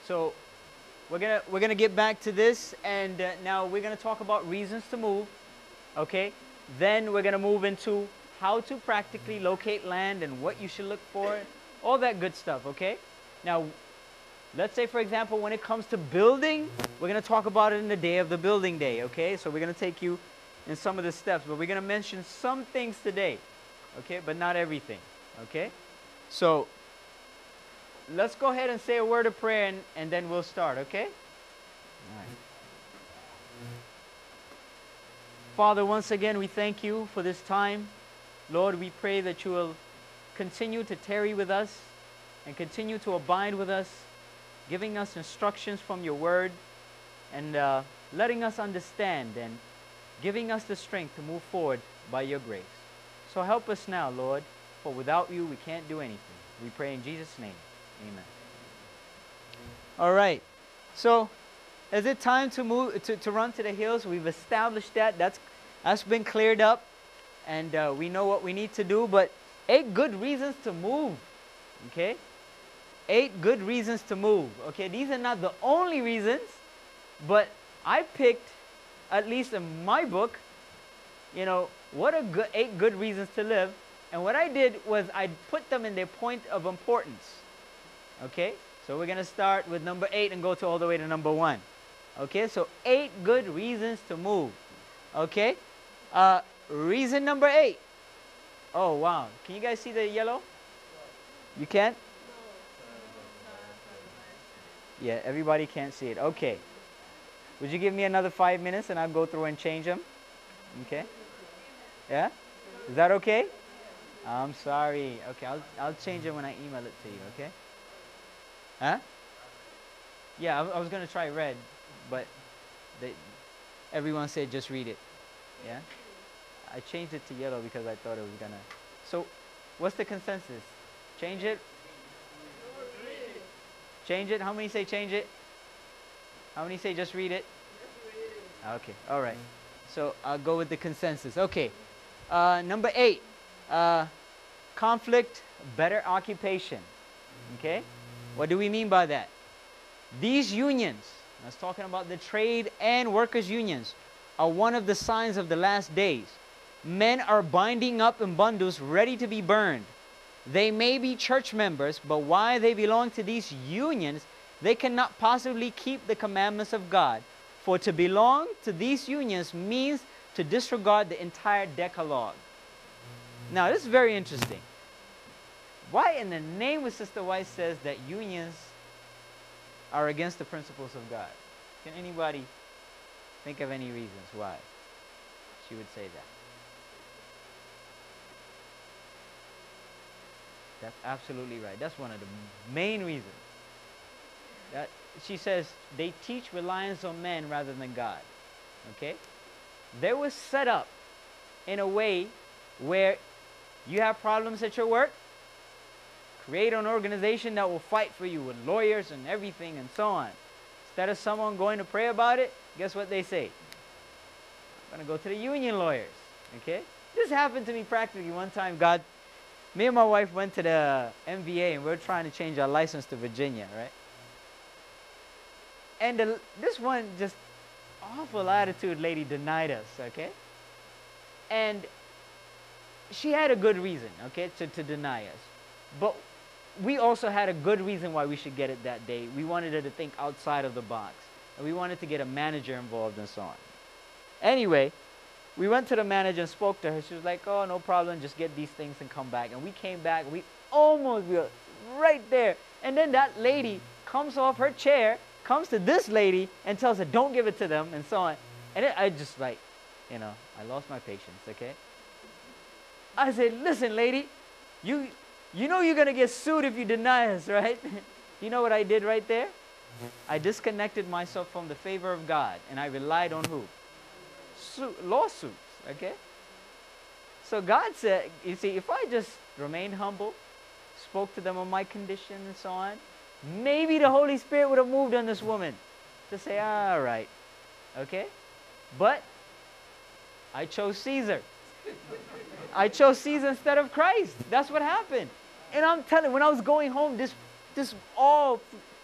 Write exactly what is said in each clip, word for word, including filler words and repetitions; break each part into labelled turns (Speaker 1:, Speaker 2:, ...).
Speaker 1: So we're gonna we're gonna get back to this, and uh, now we're gonna talk about reasons to move. Okay. Then we're gonna move into how to practically locate land and what you should look for, all that good stuff. Okay. Now, let's say, for example, when it comes to building, we're gonna talk about it in the day of the building day. Okay. So we're gonna take you in some of the steps, but we're gonna mention some things today. Okay, but not everything. Okay. So let's go ahead and say a word of prayer, and, and then we'll start, okay? All right. Father, once again, we thank you for this time. Lord, we pray that you will continue to tarry with us and continue to abide with us, giving us instructions from your word, and uh, letting us understand and giving us the strength to move forward by your grace. So help us now, Lord, for without you we can't do anything. We pray in Jesus' name. Amen. All right. So, is it time to move to, to run to the hills? We've established that. That's that's been cleared up, and uh, we know what we need to do. But eight good reasons to move. Okay. Eight good reasons to move. Okay. These are not the only reasons, but I picked, at least in my book, you know, what are good, eight good reasons to live. And what I did was I put them in their point of importance. Okay, so we're going to start with number eight and go to all the way to number one. Okay, so eight good reasons to move. Okay, uh, reason number eight. Oh, wow. Can you guys see the yellow? You can't? Yeah, everybody can't see it. Okay. Would you give me another five minutes and I'll go through and change them? Okay. Yeah? Is that okay? I'm sorry. Okay, I'll, I'll change it when I email it to you, okay? Huh? Yeah, I, I was going to try red, but they, everyone said just read it. Yeah? I changed it to yellow because I thought it was going to. So, what's the consensus? Change it? Change it? How many say change it? How many say just read it? Okay, all right. So, I'll go with the consensus. Okay, uh, number eight. Uh, conflict, better occupation. Okay? What do we mean by that? These unions, I was talking about the trade and workers' unions, are one of the signs of the last days. Men are binding up in bundles ready to be burned. They may be church members, but while they belong to these unions, they cannot possibly keep the commandments of God. For to belong to these unions means to disregard the entire Decalogue. Now, this is very interesting. Why in the name of Sister White says that unions are against the principles of God? Can anybody think of any reasons why she would say that? That's absolutely right. That's one of the main reasons. That she says they teach reliance on men rather than God. Okay? They were set up in a way where you have problems at your work, create an organization that will fight for you with lawyers and everything and so on. Instead of someone going to pray about it, guess what they say? I'm going to go to the union lawyers. Okay? This happened to me practically one time. God, me and my wife went to the M V A and we were trying to change our license to Virginia, right? And the, this one just awful attitude lady denied us, okay? And she had a good reason, okay, to, to deny us. But we also had a good reason why we should get it that day. We wanted her to think outside of the box. And we wanted to get a manager involved and so on. Anyway, we went to the manager and spoke to her. She was like, oh, no problem, just get these things and come back. And we came back, we almost, we were right there. And then that lady comes off her chair, comes to this lady and tells her, don't give it to them, and so on. And it, I just like, you know, I lost my patience, okay? I said, listen, lady, you, you know you're going to get sued if you deny us, right? You know what I did right there? I disconnected myself from the favor of God, and I relied on who? Su- lawsuits, okay? So God said, you see, if I just remained humble, spoke to them on my condition and so on, maybe the Holy Spirit would have moved on this woman to say, all right, okay? But I chose Caesar. I chose Caesar instead of Christ. That's what happened. And I'm telling you, when I was going home, this, this all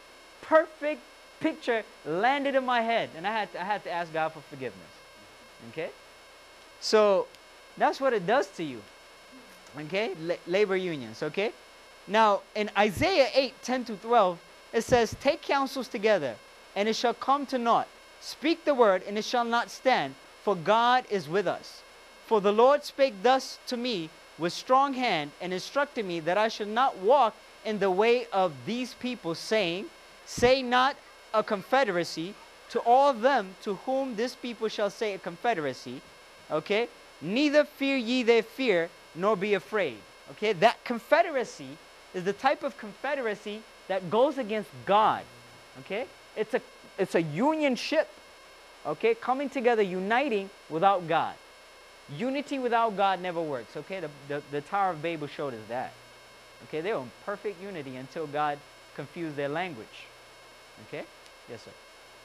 Speaker 1: perfect picture landed in my head, and I had to, I had to ask God for forgiveness. Okay? So that's what it does to you. Okay? La- labor unions. Okay? Now, in Isaiah eight, ten to twelve, it says, take counsels together, and it shall come to naught. Speak the word, and it shall not stand, for God is with us. For the Lord spake thus to me with strong hand, and instructed me that I should not walk in the way of these people, saying, say not a confederacy to all them to whom this people shall say a confederacy. Okay? Neither fear ye their fear, nor be afraid. Okay? That confederacy is the type of confederacy that goes against God. Okay? It's a, it's a union ship. Okay? Coming together, uniting without God. Unity without God never works. Okay? The, the, the Tower of Babel showed us that. Okay? They were in perfect unity until God confused their language. Okay? Yes, sir.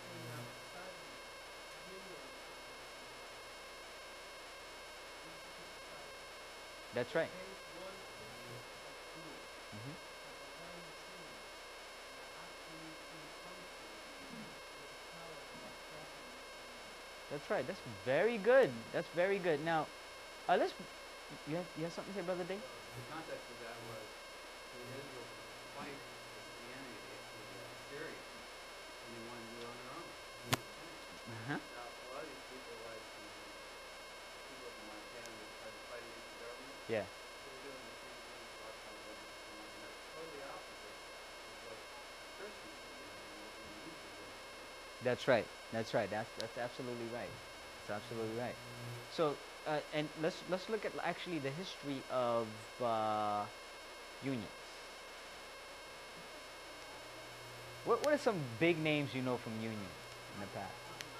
Speaker 1: That's right. Mm-hmm. That's right. That's very good. That's very good. Now, uh, let's. You have, you have something to say, Brother Dave?
Speaker 2: The context of that was when Israel fight Christianity with uh, Syria, and they wanted to do it on their own.
Speaker 1: Uh-huh.
Speaker 2: Now, a lot of these people, like um, people from Montana, that tried to fight against the government,
Speaker 1: Yeah.
Speaker 2: they were doing the same thing as our Taliban and so on, and that's totally opposite of what Christians are doing and what we need to do.
Speaker 1: That's right. That's right. That's that's absolutely right. That's absolutely right. So, uh, and let's let's look at actually the history of uh, unions. What what are some big names you know from unions in the past?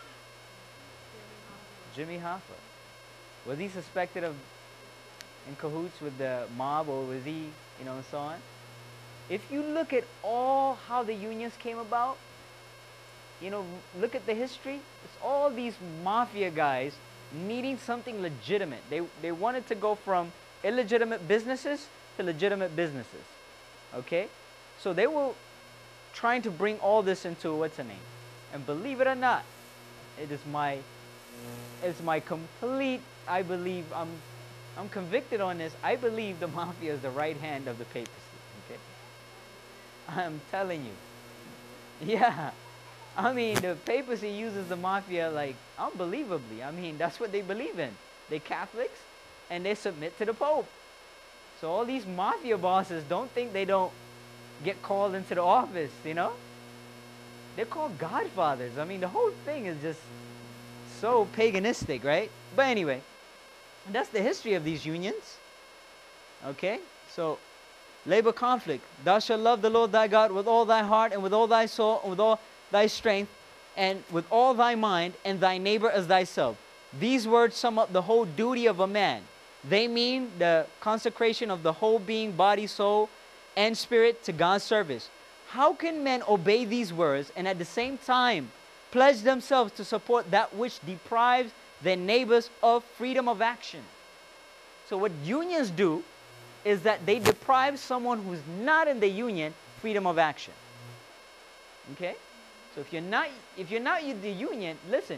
Speaker 1: Jimmy Hoffa. Was he suspected of in cahoots with the mob, or was he, you know, and so on? If you look at all how the unions came about, you know, look at the history. It's all these mafia guys needing something legitimate. They, they wanted to go from illegitimate businesses to legitimate businesses. Okay? So they were trying to bring all this into what's the name. And believe it or not, it is my, it's my complete, I believe, I'm, I'm convicted on this. I believe the mafia is the right hand of the papacy. Okay? I'm telling you. Yeah. I mean, the papacy uses the mafia like unbelievably. I mean, that's what they believe in. They're Catholics, and they submit to the Pope. So all these mafia bosses don't think they don't get called into the office, you know? They're called godfathers. I mean, the whole thing is just so paganistic, right? But anyway, that's the history of these unions. Okay? So, labor conflict. Thou shalt love the Lord thy God with all thy heart and with all thy soul and with all thy strength and with all thy mind, and thy neighbor as thyself. These words sum up the whole duty of a man. They mean the consecration of the whole being, body, soul, and spirit to God's service. How can men obey these words and at the same time pledge themselves to support that which deprives their neighbors of freedom of action? So what unions do is that they deprive someone who's not in the union freedom of action. Okay? So if you're not if you're not in the union, listen,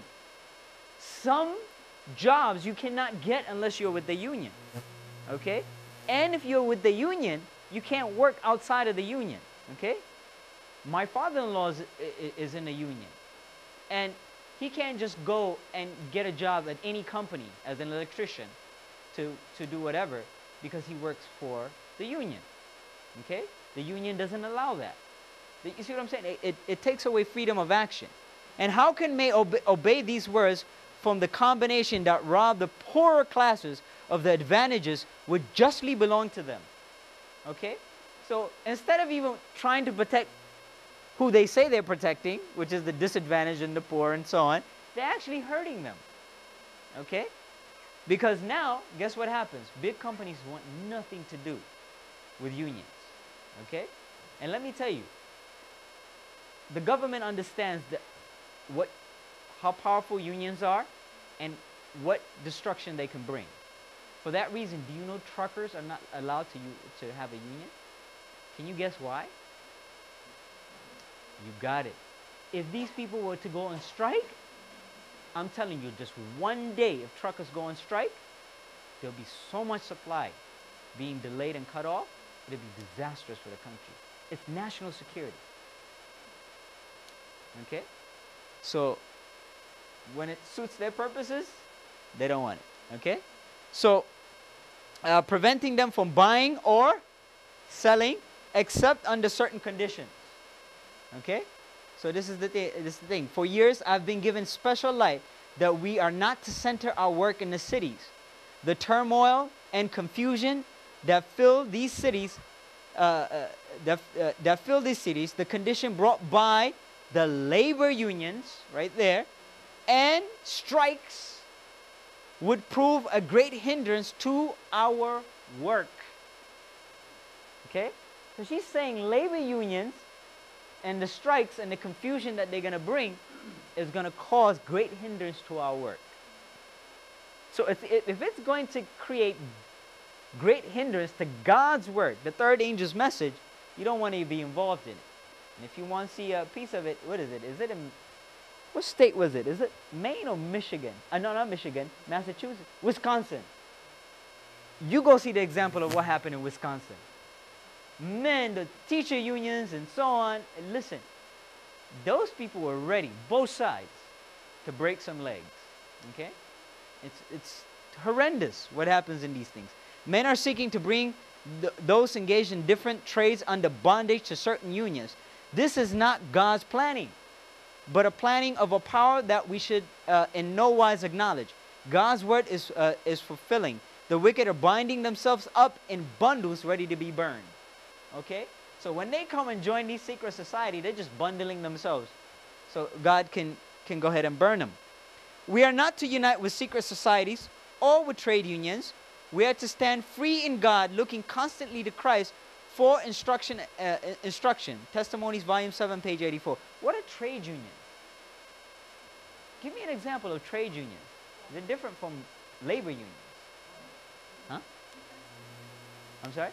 Speaker 1: some jobs you cannot get unless you're with the union. Okay? And if you're with the union, you can't work outside of the union. Okay? My father-in-law is, is in the union. And he can't just go and get a job at any company as an electrician to, to do whatever because he works for the union. Okay? The union doesn't allow that. You see what I'm saying? It, it, it takes away freedom of action. And how can they obey, obey these words from the combination that rob the poorer classes of the advantages which justly belong to them? Okay? So instead of even trying to protect who they say they're protecting, which is the disadvantaged and the poor and so on, they're actually hurting them. Okay? Because now, guess what happens? Big companies want nothing to do with unions. Okay? And let me tell you, the government understands that what, how powerful unions are and what destruction they can bring. For that reason, do you know truckers are not allowed to, to have a union? Can you guess why? You got it. If these people were to go on strike, I'm telling you, just one day, if truckers go on strike, there'll be so much supply being delayed and cut off, it'll be disastrous for the country. It's national security. Okay? So, when it suits their purposes, they don't want it. Okay? So, uh, preventing them from buying or selling except under certain conditions. Okay? So this is the thing. This is the thing. For years, I've been given special light that we are not to center our work in the cities. The turmoil and confusion that fill these cities, uh, uh, that, uh, that fill these cities, the condition brought by the labor unions, right there, and strikes would prove a great hindrance to our work. Okay? So she's saying labor unions and the strikes and the confusion that they're going to bring is going to cause great hindrance to our work. So if, if it's going to create great hindrance to God's work, the third angel's message, you don't want to be involved in it. And if you want to see a piece of it, what is it? Is it in, what state was it? Is it Maine or Michigan? Uh, no, not Michigan, Massachusetts, Wisconsin. You go see the example of what happened in Wisconsin. Men, the teacher unions and so on, and listen, those people were ready, both sides, to break some legs. Okay? It's, it's horrendous what happens in these things. Men are seeking to bring th those engaged in different trades under bondage to certain unions. This is not God's planning, but a planning of a power that we should uh, in no wise acknowledge. God's word is, uh, is fulfilling. The wicked are binding themselves up in bundles ready to be burned. Okay? So when they come and join these secret society, they're just bundling themselves. So God can, can go ahead and burn them. We are not to unite with secret societies or with trade unions. We are to stand free in God, looking constantly to Christ for instruction. Uh, instruction. Testimonies, Volume seven, page eighty-four. What are trade unions? Give me an example of trade unions. They're different from labor unions. Huh? I'm sorry?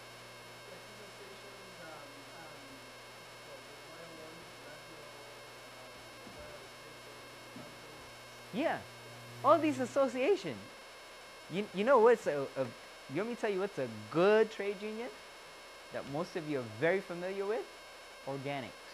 Speaker 1: Yeah, all these associations. You, you know what's a, a, you want me to tell you what's a good trade union that most of you are very familiar with? Organics.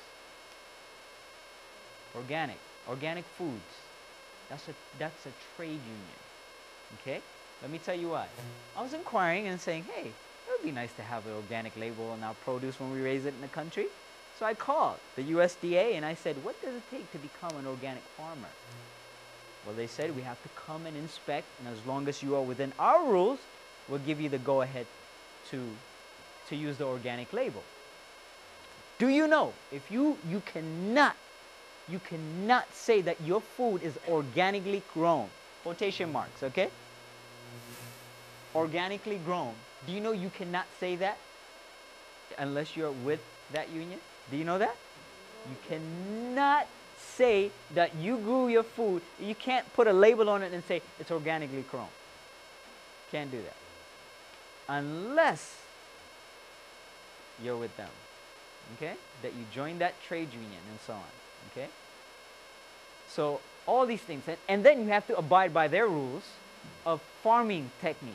Speaker 1: Organic. Organic foods. That's a, that's a trade union. Okay? Let me tell you why. I was inquiring and saying, hey, it would be nice to have an organic label on our produce when we raise it in the country. So I called the U S D A and I said, what does it take to become an organic farmer? Well, they said we have to come and inspect, and as long as you are within our rules, we'll give you the go-ahead to, to use the organic label. Do you know, if you, you cannot, you cannot say that your food is organically grown, quotation marks, okay? Organically grown. Do you know you cannot say that unless you're with that union? Do you know that? You cannot say that you grew your food. You can't put a label on it and say it's organically grown. Can't do that. Unless you're with them. Okay? That you join that trade union and so on. Okay? So all these things. And, and then you have to abide by their rules of farming techniques.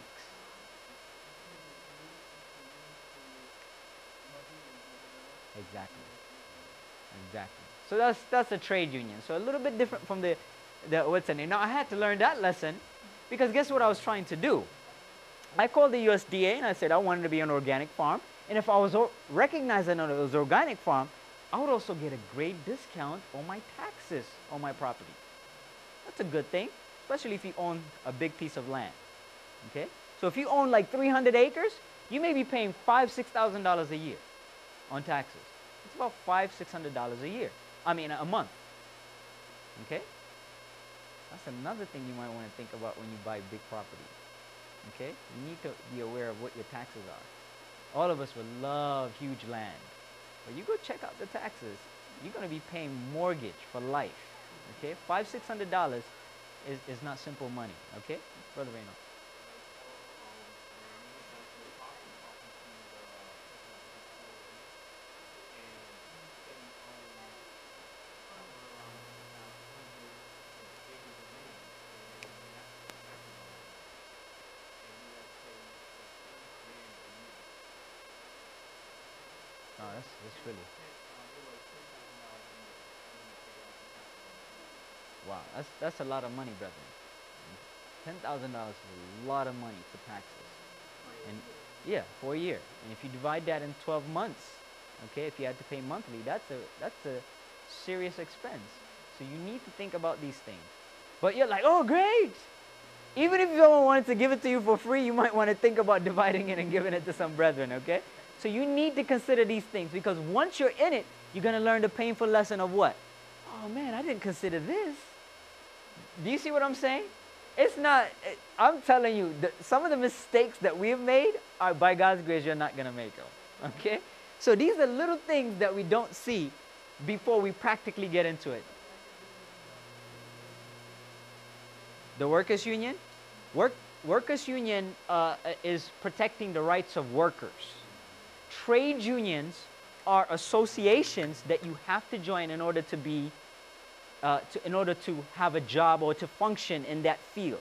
Speaker 1: Exactly. Exactly. So that's that's a trade union. So a little bit different from the, the what's the name. Now I had to learn that lesson because guess what I was trying to do? I called the U S D A and I said I wanted to be an organic farm. And if I was recognized that it was an organic farm, I would also get a great discount on my taxes on my property. That's a good thing, especially if you own a big piece of land. Okay? So if you own like three hundred acres, you may be paying five, six thousand dollars a year on taxes. It's about five, six hundred dollars a year. I mean, a month. Okay? That's another thing you might want to think about when you buy big property. Okay? You need to be aware of what your taxes are. All of us would love huge land. But you go check out the taxes. You're going to be paying mortgage for life. Okay? Five, six hundred dollars is, is not simple money. Okay? Brother Reynold. really?
Speaker 2: It, um, it was ten thousand dollars English. I'm gonna pay off the taxes on
Speaker 1: Wow, that's that's a lot of money, brethren. Ten thousand dollars is a lot of money for taxes. And yeah, for a year. And if you divide that in twelve months, okay, if you had to pay monthly, that's a that's a serious expense. So you need to think about these things. But you're like, oh, great! Even if someone wanted to give it to you for free, you might want to think about dividing it and giving it to some brethren, okay? So you need to consider these things, because once you're in it, you're going to learn the painful lesson of what? Oh man, I didn't consider this. Do you see what I'm saying? It's not, it, I'm telling you, the, some of the mistakes that we've made are, by God's grace, you're not going to make them, okay? So these are little things that we don't see before we practically get into it. The workers' union? Work, workers' union uh, is protecting the rights of workers. Trade unions are associations that you have to join in order to be, uh, to, in order to have a job or to function in that field.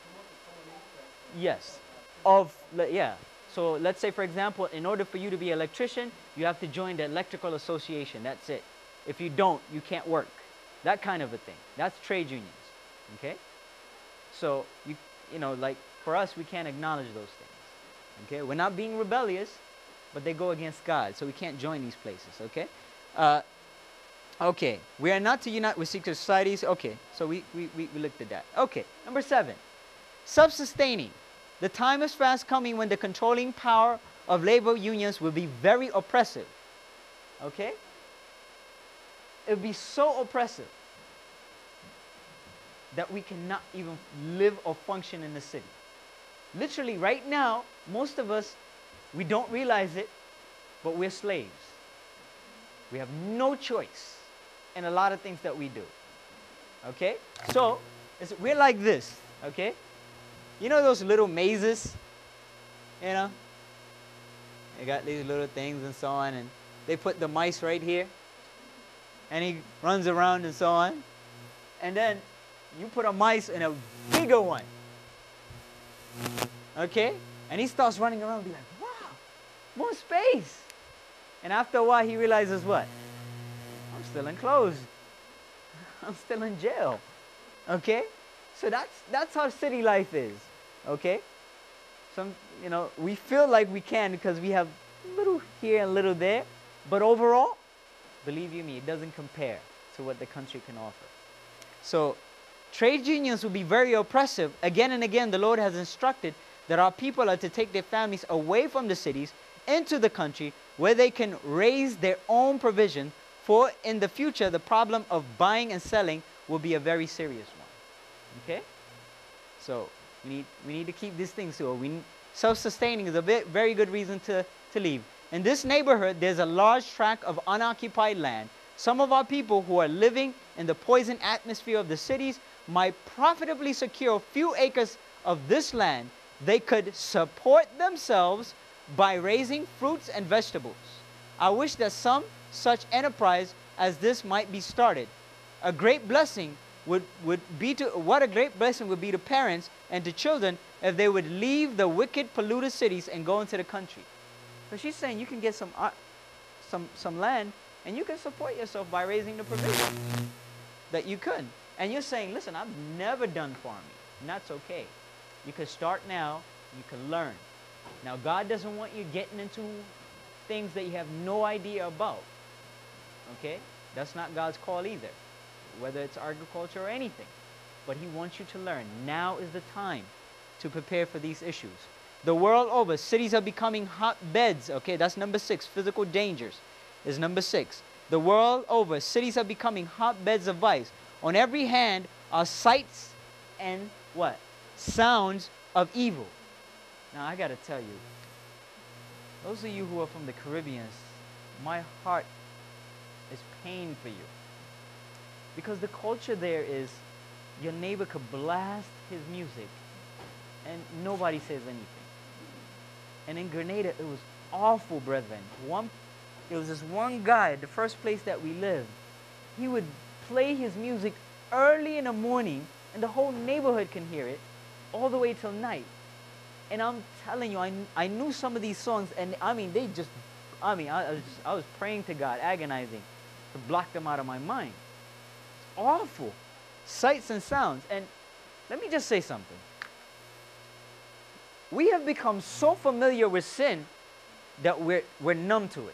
Speaker 1: Yes. Of, yeah. So let's say, for example, in order for you to be an electrician, you have to join the electrical association. That's it. If you don't, you can't work. That kind of a thing. That's trade unions. Okay? So, you, you know, like for us, we can't acknowledge those things. Okay? We're not being rebellious, but they go against God. So we can't join these places. Okay? Uh, okay. We are not to unite with secret societies. Okay. So we, we, we, we looked at that. Okay. Number seven. Self-sustaining. The time is fast coming when the controlling power of labor unions will be very oppressive. Okay? It will be so oppressive that we cannot even live or function in the city. Literally, right now, most of us, we don't realize it, but we're slaves. We have no choice in a lot of things that we do. Okay? So, it's, we're like this. Okay? You know those little mazes? You know? They got these little things and so on, and they put the mice right here, and he runs around and so on. And then you put a mice in a bigger one. Okay? And he starts running around and be like, wow, more space. And after a while, he realizes what? I'm still enclosed. I'm still in jail. Okay? So that's, that's how city life is. Okay? Some, you know, we feel like we can because we have a little here and a little there. But overall, believe you me, it doesn't compare to what the country can offer. So, trade unions will be very oppressive. Again and again, the Lord has instructed that our people are to take their families away from the cities into the country where they can raise their own provision, for in the future, the problem of buying and selling will be a very serious one. Okay? So, we need, we need to keep these things so we self-sustaining is a bit, very good reason to, to leave. In this neighborhood, there's a large tract of unoccupied land. Some of our people who are living in the poison atmosphere of the cities might profitably secure a few acres of this land. They could support themselves by raising fruits and vegetables. I wish that some such enterprise as this might be started. A great blessing would, would be to, what a great blessing would be to parents and to children if they would leave the wicked, polluted cities and go into the country. So she's saying you can get some, uh, some, some land and you can support yourself by raising the provision that you could. And you're saying, listen, I've never done farming. And that's okay. You can start now. You can learn. Now, God doesn't want you getting into things that you have no idea about. Okay? That's not God's call either, whether it's agriculture or anything. But He wants you to learn. Now is the time to prepare for these issues. The world over, cities are becoming hotbeds. Okay, that's number six. Physical dangers is number six. The world over, cities are becoming hotbeds of vice. On every hand are sights and what? Sounds of evil. Now, I got to tell you, those of you who are from the Caribbean, my heart is pain for you. Because the culture there is your neighbor could blast his music and nobody says anything. And in Grenada, it was awful, brethren. One, there was this one guy at the first place that we lived. He would play his music early in the morning and the whole neighborhood can hear it all the way till night. And I'm telling you, I, I knew some of these songs and I mean, they just I mean, I, I was just, I was praying to God, agonizing to block them out of my mind. It's awful. Sights and sounds. And let me just say something. We have become so familiar with sin that we're, we're numb to it.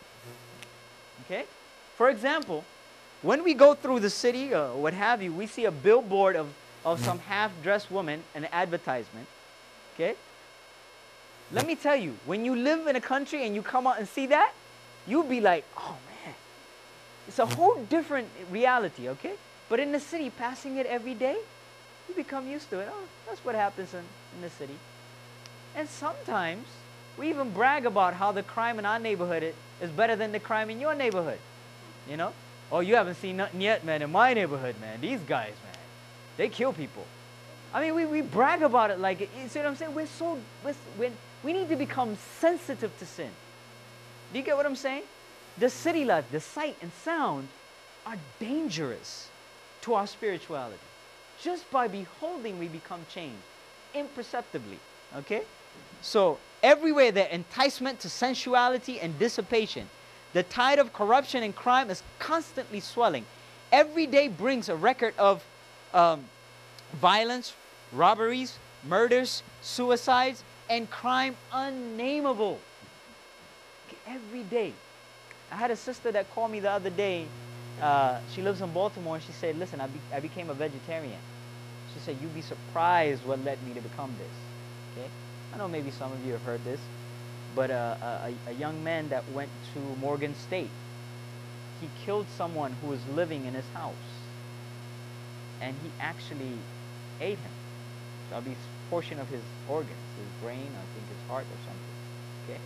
Speaker 1: Okay? For example, when we go through the city or what have you, we see a billboard of, of some half-dressed woman, an advertisement. Okay? Let me tell you, when you live in a country and you come out and see that, you'll be like, oh man, it's a whole different reality, okay? But in the city, passing it every day, you become used to it. Oh, that's what happens in, in the city. And sometimes, we even brag about how the crime in our neighborhood is, is better than the crime in your neighborhood. You know? Oh, you haven't seen nothing yet, man, in my neighborhood, man. These guys, man, they kill people. I mean, we, we brag about it like, you see what I'm saying? We're so, we're, we're, we need to become sensitive to sin. Do you get what I'm saying? The city life, the sight and sound are dangerous to our spirituality. Just by beholding, we become changed imperceptibly, okay? So, everywhere there enticement to sensuality and dissipation. The tide of corruption and crime is constantly swelling. Every day brings a record of um, violence, robberies, murders, suicides, and crime unnameable. Every day. I had a sister that called me the other day. Uh, she lives in Baltimore, and she said, listen, I, be I became a vegetarian. She said, you'd be surprised what led me to become this. Okay? I know maybe some of you have heard this, but uh, a, a young man that went to Morgan State, he killed someone who was living in his house, and he actually ate him. So that'll be a portion of his organs, his brain, I think his heart or something. Okay?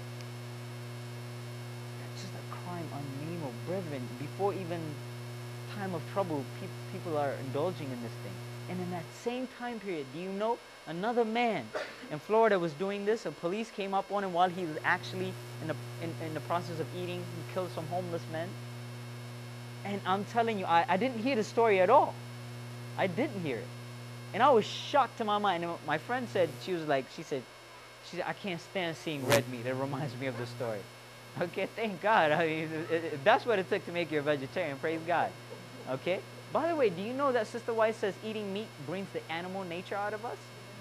Speaker 1: That's just a crime unnameable. Brethren, before even time of trouble, pe people are indulging in this thing. And in that same time period, do you know, another man in Florida was doing this. A police came up on him while he was actually in the, in, in the process of eating. He killed some homeless men. And I'm telling you, I, I didn't hear the story at all. I didn't hear it. And I was shocked to my mind. And my friend said, she was like, she said, she said, I can't stand seeing red meat. It reminds me of the story. Okay, thank God. I mean, if that's what it took to make you a vegetarian, praise God. Okay? By the way, do you know that Sister White says eating meat brings the animal nature out of us?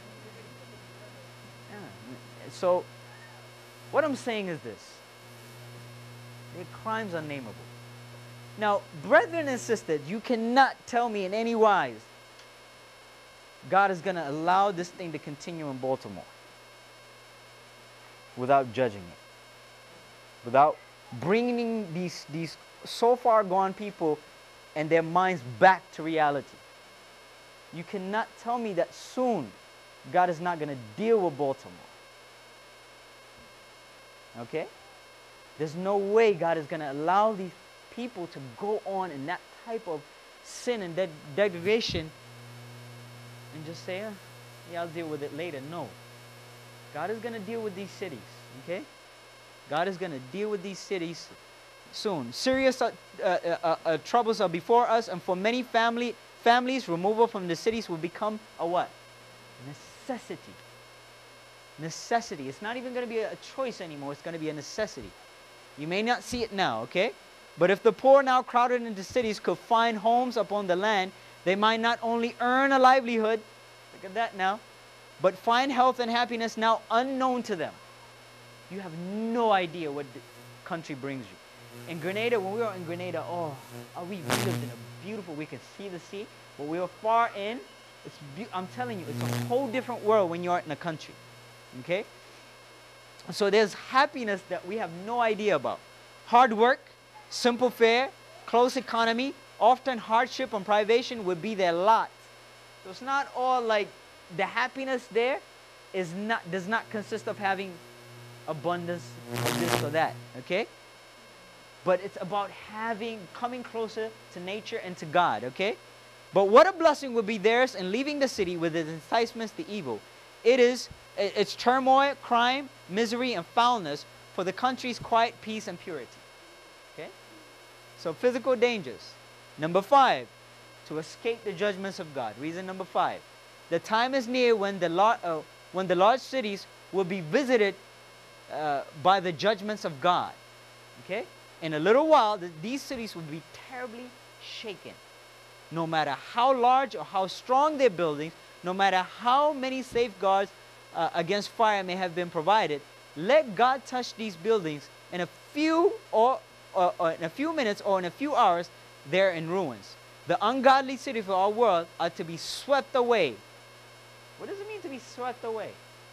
Speaker 1: Yeah. So, what I'm saying is this. The crime's unnameable. Now, brethren and sisters, you cannot tell me in any wise God is going to allow this thing to continue in Baltimore without judging it, without bringing these, these so far gone people and their minds back to reality. You cannot tell me that soon God is not going to deal with Baltimore. Okay? There's no way God is going to allow these people to go on in that type of sin and de degradation and just say, eh, yeah, I'll deal with it later. No. God is going to deal with these cities. Okay? God is going to deal with these cities soon. Serious uh, uh, uh, uh, troubles are before us, and for many family families, removal from the cities will become a what? Necessity. Necessity. It's not even going to be a choice anymore. It's going to be a necessity. You may not see it now, okay? But if the poor now crowded into cities could find homes upon the land, they might not only earn a livelihood, look at that now, but find health and happiness now unknown to them. You have no idea what the country brings you. In Grenada, when we were in Grenada, oh, oh we lived in a beautiful, we could see the sea, but we were far in. It's be I'm telling you, it's a whole different world when you're in a country, okay? So there's happiness that we have no idea about. Hard work, simple fare, close economy, often hardship and privation would be their lot. So it's not all like the happiness there is not does not consist of having abundance of this or that, okay? But it's about having, coming closer to nature and to God, okay? But what a blessing would be theirs in leaving the city with its enticements to evil. It is, its turmoil, crime, misery, and foulness for the country's quiet peace and purity. Okay? So physical dangers. Number five, to escape the judgments of God. Reason number five. The time is near when the, lar uh, when the large cities will be visited uh, by the judgments of God. Okay? In a little while, th these cities would be terribly shaken. No matter how large or how strong their buildings, no matter how many safeguards uh, against fire may have been provided, let God touch these buildings in a few or, or, or in a few minutes or in a few hours, they're in ruins. The ungodly city of our world are to be swept away. What does it mean to be swept away?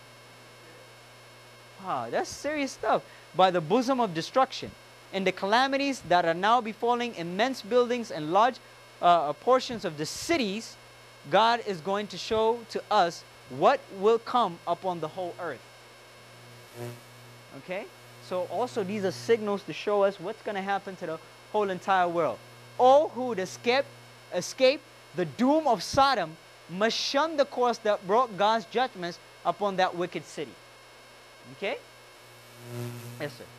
Speaker 1: Wow, that's serious stuff. By the bosom of destruction. In the calamities that are now befalling immense buildings and large uh, portions of the cities, God is going to show to us what will come upon the whole earth. Okay? So also these are signals to show us what's going to happen to the whole entire world. All who would escape, escape the doom of Sodom must shun the course that brought God's judgments upon that wicked city. Okay? Yes, sir.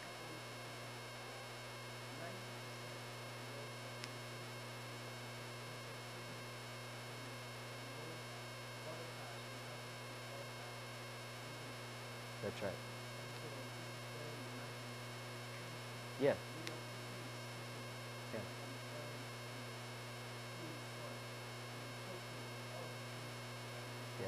Speaker 1: That's right. Yeah. Yeah. Yeah.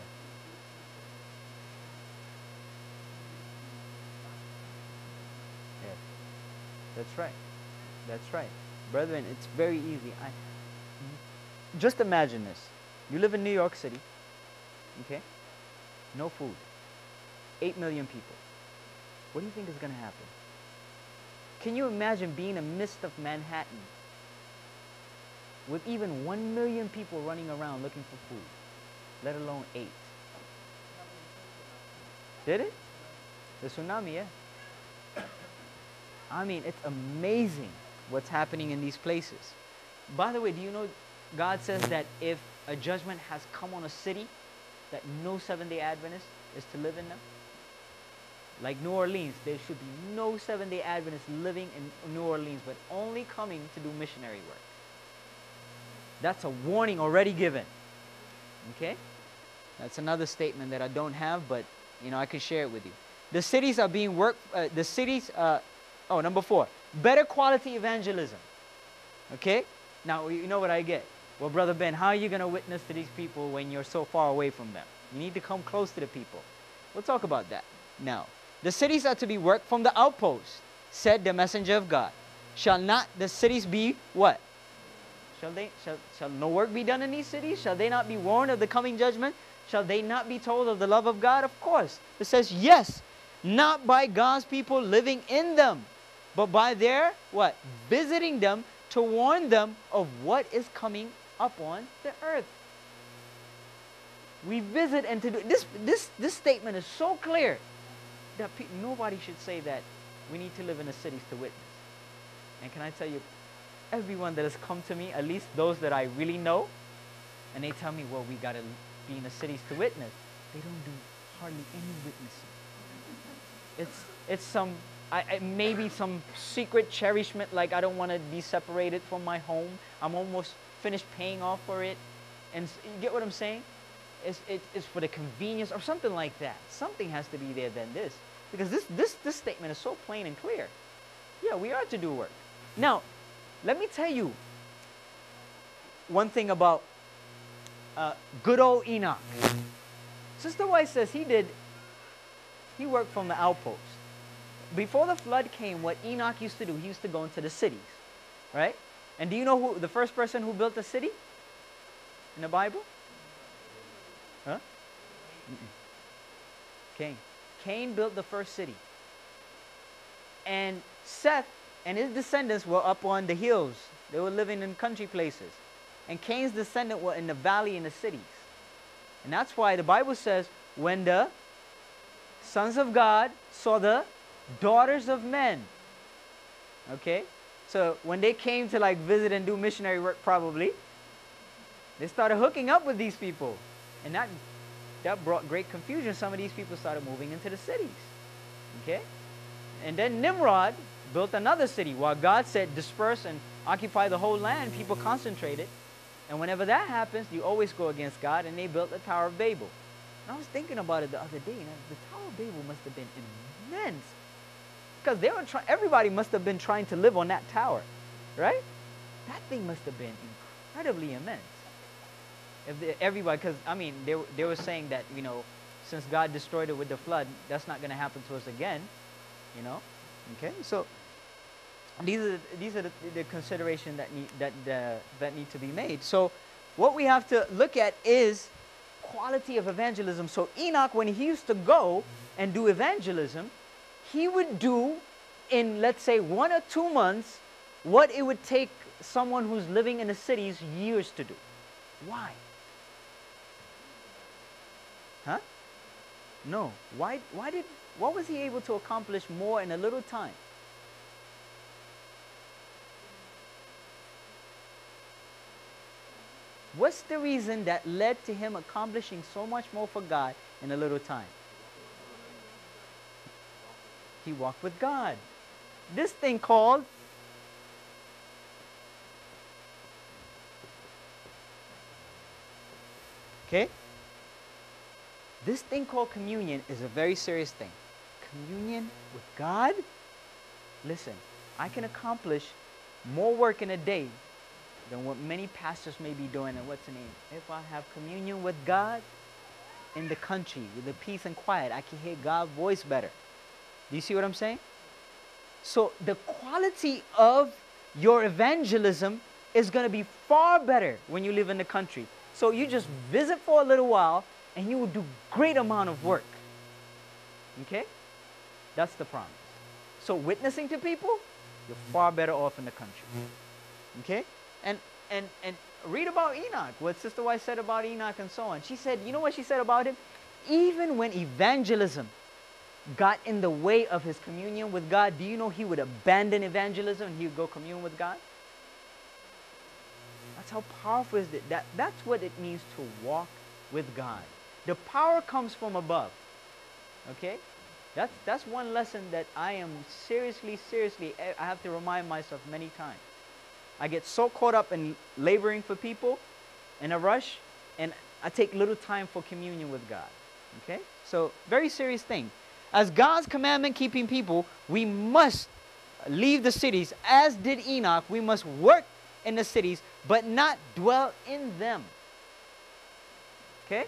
Speaker 1: Yeah. That's right. That's right. Brethren, it's very easy. I, just imagine this. You live in New York City, okay? No food. Eight million people. What do you think is going to happen? Can you imagine being in the midst of Manhattan with even one million people running around looking for food, let alone eight? Did it? The tsunami, yeah. I mean, it's amazing what's happening in these places. By the way, do you know God says that if a judgment has come on a city, that no Seventh-day Adventist is to live in them? Like New Orleans, there should be no Seventh-day Adventists living in New Orleans, but only coming to do missionary work. That's a warning already given. Okay? That's another statement that I don't have, but you know I can share it with you. The cities are being worked. Uh, the cities. Uh, oh, number four. Better quality evangelism. Okay? Now you know what I get. Well, Brother Ben, how are you going to witness to these people when you're so far away from them? You need to come close to the people. We'll talk about that now. The cities are to be worked from the outpost, said the messenger of God. Shall not the cities be what? Shall they shall, shall no work be done in these cities? Shall they not be warned of the coming judgment? Shall they not be told of the love of God? Of course. It says, yes, not by God's people living in them, but by their what? Visiting them to warn them of what is coming upon the earth. We visit and to do this this this statement is so clear that pe nobody should say that we need to live in the cities to witness. And can I tell you, everyone that has come to me, at least those that I really know, and they tell me, well, we got to be in the cities to witness, they don't do hardly any witnessing. It's, it's some, I, I, maybe some secret cherishment, like I don't want to be separated from my home. I'm almost finished paying off for it. And you get what I'm saying? It's, it, it's for the convenience or something like that. Something has to be there than this. Because this, this, this statement is so plain and clear. Yeah, we are to do work. Now, let me tell you one thing about uh, good old Enoch. Sister White says he did, he worked from the outpost. Before the flood came, what Enoch used to do, he used to go into the cities, right? And do you know who the first person who built a city in the Bible? Huh? Mm-mm. Cain. Cain built the first city. And Seth and his descendants were up on the hills. They were living in country places. And Cain's descendants were in the valley in the cities. And that's why the Bible says, when the sons of God saw the daughters of men. Okay? So when they came to like visit and do missionary work probably, they started hooking up with these people. And that, that brought great confusion. Some of these people started moving into the cities. Okay? And then Nimrod built another city. While God said disperse and occupy the whole land, people concentrated. And whenever that happens, you always go against God. And they built the Tower of Babel. And I was thinking about it the other day. And the Tower of Babel must have been immense. because they were trying, everybody must have been trying to live on that tower, right? That thing must have been incredibly immense. If they, everybody, because I mean, they, they were saying that, you know, since God destroyed it with the flood, that's not going to happen to us again, you know? Okay, so these are, these are the, the considerations that need, that, uh, that need to be made. So what we have to look at is quality of evangelism. So Enoch, when he used to go and do evangelism, he would do in, let's say, one or two months what it would take someone who's living in the cities years to do. Why? Huh? No. Why, why did, what was he able to accomplish more in a little time? What's the reason that led to him accomplishing so much more for God in a little time? He walked with God. This thing called okay? This thing called communion is a very serious thing. Communion with God? Listen, I can accomplish more work in a day than what many pastors may be doing. And what's the name? If I have communion with God in the country, with the peace and quiet, I can hear God's voice better. Do you see what I'm saying? So the quality of your evangelism is going to be far better when you live in the country. So you just visit for a little while and you will do great amount of work. Okay? That's the promise. So witnessing to people, you're far better off in the country. Okay? And and and read about Enoch, what Sister White said about Enoch and so on. She said, you know what she said about him? Even when evangelism got in the way of his communion with God, do you know he would abandon evangelism and he would go commune with God? That's how powerful is it. That, that's what it means to walk with God. The power comes from above. Okay? That's, that's one lesson that I am seriously, seriously, I have to remind myself many times. I get so caught up in laboring for people in a rush, and I take little time for communion with God. Okay? So, very serious thing. As God's commandment-keeping people, we must leave the cities, as did Enoch. We must work in the cities, but not dwell in them. Okay?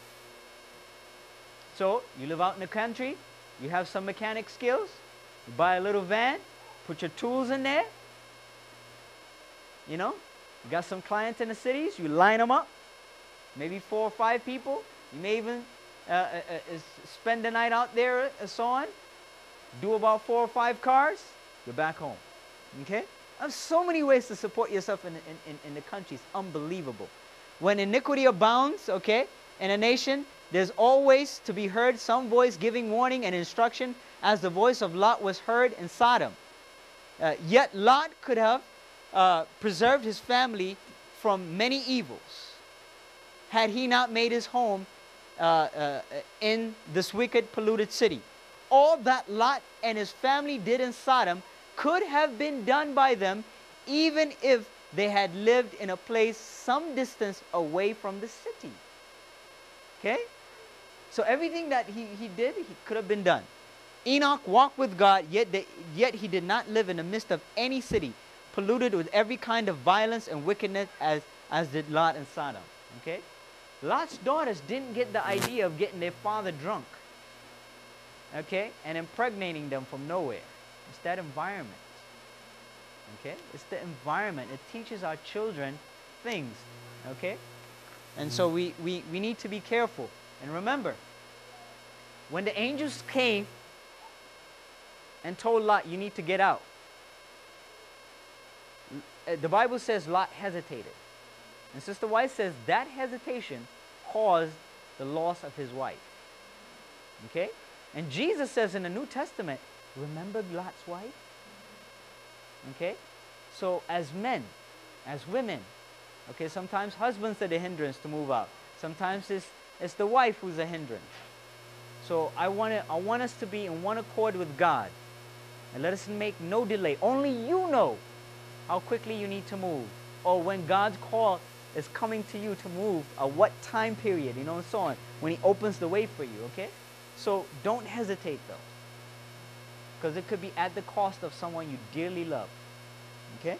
Speaker 1: So, you live out in the country, you have some mechanic skills, you buy a little van, put your tools in there. You know, you got some clients in the cities, you line them up, maybe four or five people. You may even uh, uh, uh, spend the night out there and so on. Do about four or five cars, you're back home. Okay? There's so many ways to support yourself in, in, in, in the country. It's unbelievable. When iniquity abounds, okay, in a nation, there's always to be heard some voice giving warning and instruction, as the voice of Lot was heard in Sodom. Uh, yet Lot could have uh, preserved his family from many evils had he not made his home uh, uh, in this wicked, polluted city. All that Lot and his family did in Sodom could have been done by them even if they had lived in a place some distance away from the city. Okay? So everything that he, he did, he could have been done. Enoch walked with God, yet, they, yet he did not live in the midst of any city, polluted with every kind of violence and wickedness as, as did Lot and Sodom. Okay? Lot's daughters didn't get the idea of getting their father drunk. Okay? And impregnating them from nowhere. It's that environment. Okay? It's the environment. It teaches our children things. Okay? And so we, we, we need to be careful. And remember, when the angels came and told Lot, you need to get out, the Bible says Lot hesitated. And Sister White says that hesitation caused the loss of his wife. Okay? And Jesus says in the New Testament, remember Lot's wife? Okay? So as men, as women, okay, sometimes husbands are the hindrance to move out. Sometimes it's, it's the wife who's a hindrance. So I want, to, I want us to be in one accord with God. And let us make no delay. Only you know how quickly you need to move. Or when God's call is coming to you to move, at what time period, you know, and so on. When He opens the way for you, okay? So don't hesitate though. because it could be at the cost of someone you dearly love. Okay?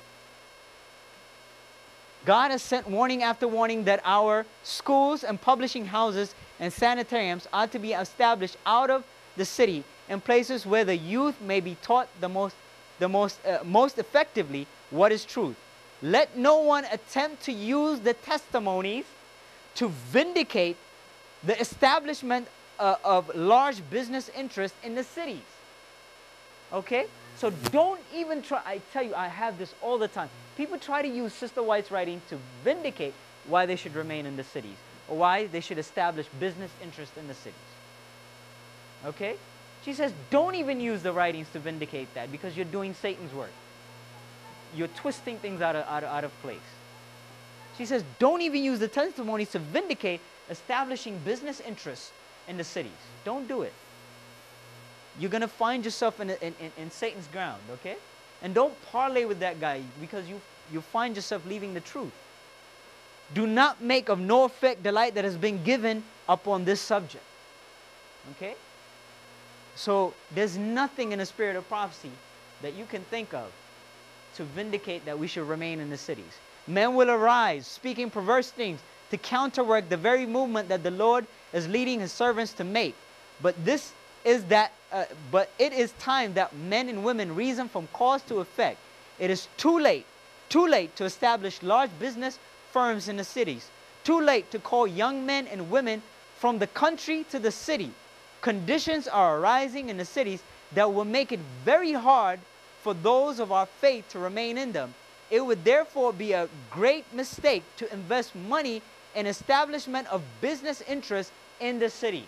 Speaker 1: God has sent warning after warning that our schools and publishing houses and sanitariums are to be established out of the city in places where the youth may be taught the most, the most, uh, most effectively what is truth. Let no one attempt to use the testimonies to vindicate the establishment uh, of large business interests in the cities. Okay? So don't even try. I tell you, I have this all the time. People try to use Sister White's writing to vindicate why they should remain in the cities, or why they should establish business interests in the cities. Okay? She says, don't even use the writings to vindicate that, because you're doing Satan's work. You're twisting things out of, out of, out of place. She says, don't even use the testimonies to vindicate establishing business interests in the cities. Don't do it. You're going to find yourself in, in, in, in Satan's ground, okay? And don't parlay with that guy, because you, you find yourself leaving the truth. Do not make of no effect the light that has been given upon this subject. Okay? So there's nothing in the spirit of prophecy that you can think of to vindicate that we should remain in the cities. Men will arise, speaking perverse things, to counterwork the very movement that the Lord is leading his servants to make. But this is that, uh, but it is time that men and women reason from cause to effect. It is too late, too late to establish large business firms in the cities. Too late to call young men and women from the country to the city. Conditions are arising in the cities that will make it very hard for those of our faith to remain in them. It would therefore be a great mistake to invest money in establishment of business interests in the cities.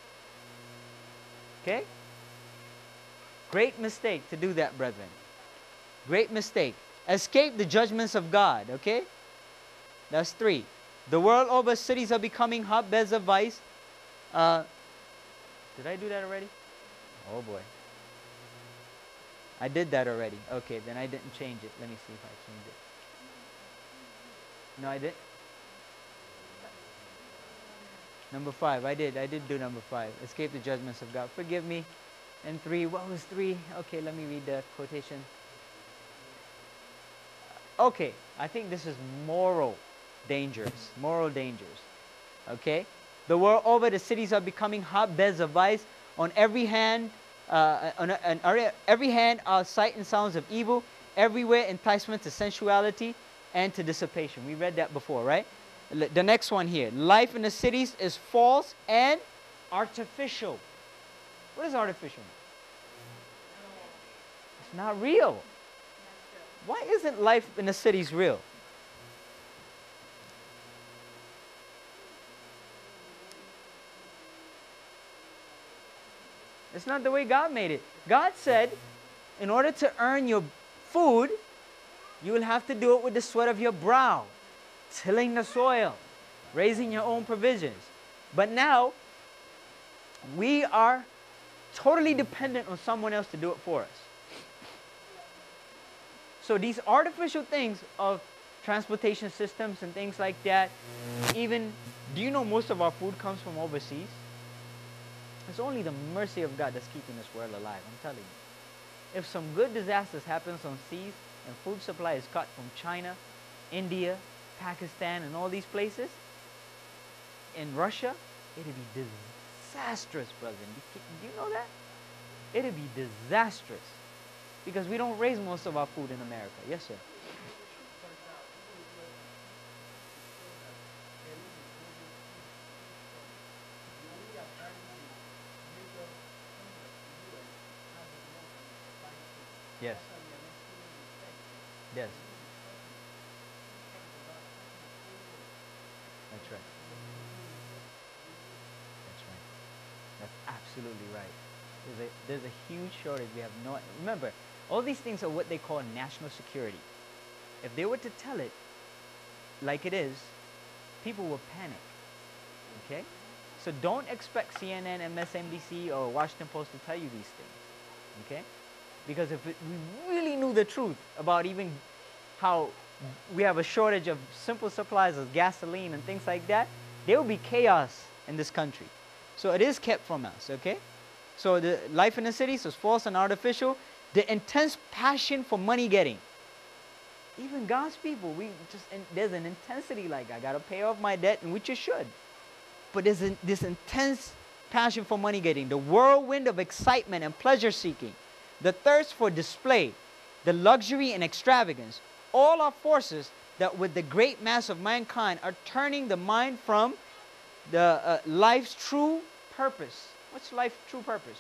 Speaker 1: Okay? Great mistake to do that, brethren. Great mistake. Escape the judgments of God, okay? That's three. The world over, cities are becoming hotbeds of vice. Uh, did I do that already? Oh boy. I did that already. Okay, then I didn't change it. Let me see if I changed it. No, I didn't. Number five. I did. I did do number five. Escape the judgments of God. Forgive me. And three. What was three? Okay, let me read the quotation. Okay, I think this is moral dangers. Moral dangers. Okay? The world over, the cities are becoming hotbeds of vice. On every hand, uh, on, on every hand are sight and sounds of evil. Everywhere enticement to sensuality and to dissipation. We read that before, right? The next one here. Life in the cities is false and artificial. What is artificial? It's not real. Why isn't life in the cities real? It's not the way God made it. God said, in order to earn your food, you will have to do it with the sweat of your brow, tilling the soil, raising your own provisions. But now, we are totally dependent on someone else to do it for us. So these artificial things of transportation systems and things like that, even, do you know most of our food comes from overseas? It's only the mercy of God that's keeping this world alive, I'm telling you. If some good disasters happens on seas and food supply is cut from China, India, Pakistan, and all these places, in Russia, it'd be disastrous, brother. Do you know that? It'd be disastrous. Because we don't raise most of our food in America. Yes, sir. Yes. Yes. That's right. That's right. That's absolutely right. There's a, there's a huge shortage. We have no... Remember, all these things are what they call national security. If they were to tell it like it is, people will panic. Okay? So don't expect C N N, M S N B C, or Washington Post to tell you these things. Okay? Because if it, we really knew the truth about even how we have a shortage of simple supplies of gasoline and things like that, there will be chaos in this country. So it is kept from us, okay? So the life in the cities is false and artificial. The intense passion for money getting. Even God's people, we just and there's an intensity like I gotta pay off my debt, and which you should. But there's an, this intense passion for money getting, the whirlwind of excitement and pleasure seeking, the thirst for display, the luxury and extravagance. All are forces that with the great mass of mankind are turning the mind from the uh, life's true purpose. What's life's true purpose?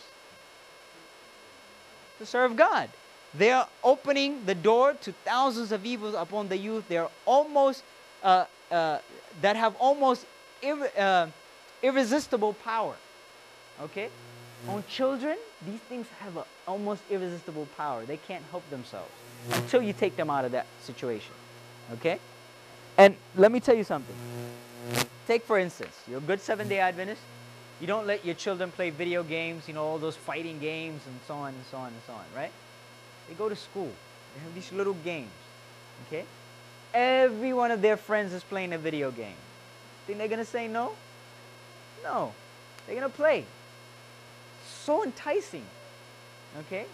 Speaker 1: To serve God. They are opening the door to thousands of evils upon the youth. They are almost uh, uh, that have almost ir uh, irresistible power. Okay, on children, these things have a almost irresistible power. They can't help themselves until you take them out of that situation. Okay, and let me tell you something. Take for instance, you're a good Seventh-day Adventist. You don't let your children play video games, you know, all those fighting games and so on and so on and so on, right? They go to school. They have these little games, okay? Every one of their friends is playing a video game. Think they're going to say no? No. They're going to play. So enticing, okay?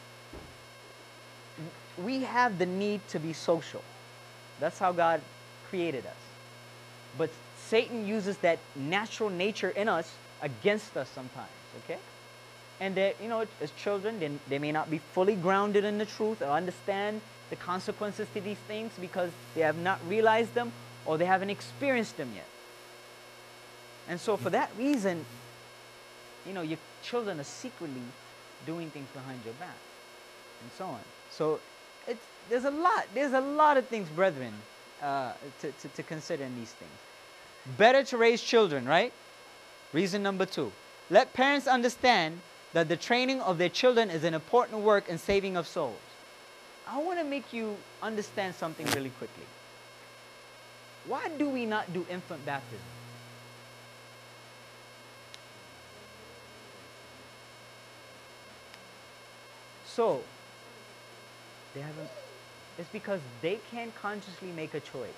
Speaker 1: We have the need to be social. That's how God created us. But Satan uses that natural nature in us against us sometimes, okay? And that, you know, as children, they, they may not be fully grounded in the truth or understand the consequences to these things because they have not realized them or they haven't experienced them yet. And so for that reason, you know, your children are secretly doing things behind your back and so on. So it's, there's a lot, there's a lot of things, brethren, uh, to, to, to consider in these things. Better to raise children, right? Reason number two. Let parents understand that the training of their children is an important work in saving of souls. I want to make you understand something really quickly. Why do we not do infant baptism? So, they haven't, it's because they can't consciously make a choice.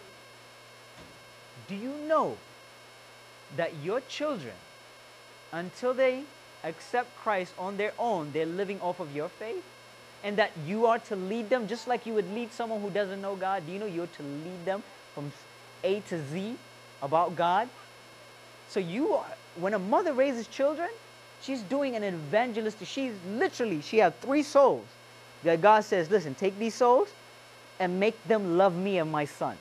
Speaker 1: Do you know that your children, until they accept Christ on their own, they're living off of your faith? And that you are to lead them just like you would lead someone who doesn't know God? Do you know you're to lead them from A to Z about God? So you are, when a mother raises children, she's doing an evangelistic, she's literally, she has three souls that God says, listen, take these souls and make them love me and my son.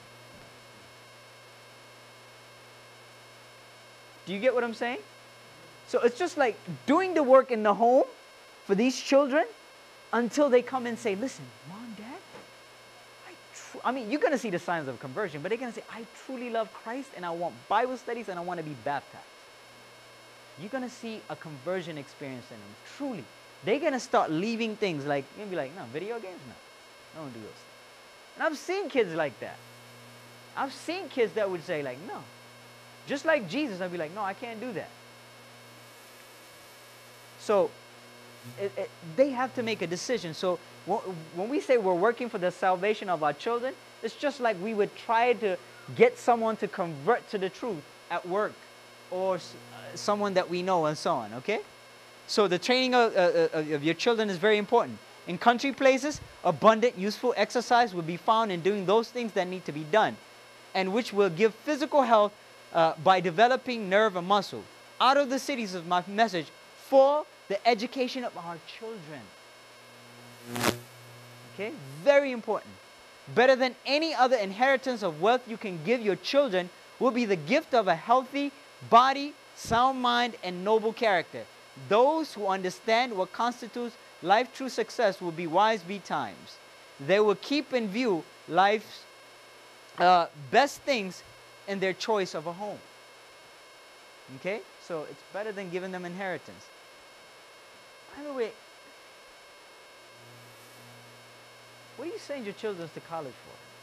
Speaker 1: Do you get what I'm saying? So it's just like doing the work in the home for these children until they come and say, listen, Mom, Dad, I, tr I mean, you're going to see the signs of conversion, but they're going to say, I truly love Christ and I want Bible studies and I want to be baptized. You're going to see a conversion experience in them, truly. They're going to start leaving things like, you're going to be like, no, video games? No, don't do those things. And I've seen kids like that. I've seen kids that would say like, no. Just like Jesus, I'd be like, no, I can't do that. So it, it, they have to make a decision. So when we say we're working for the salvation of our children, it's just like we would try to get someone to convert to the truth at work or uh, someone that we know and so on, okay? So the training of, uh, of your children is very important. In country places, abundant, useful exercise will be found in doing those things that need to be done and which will give physical health uh, by developing nerve and muscle. Out of the cities is my message for the education of our children. Okay, very important. Better than any other inheritance of wealth you can give your children will be the gift of a healthy body, sound mind, and noble character. Those who understand what constitutes life true success will be wise betimes. They will keep in view life's uh, best things in their choice of a home. Okay, so it's better than giving them inheritance. By the way, what do you send your children to college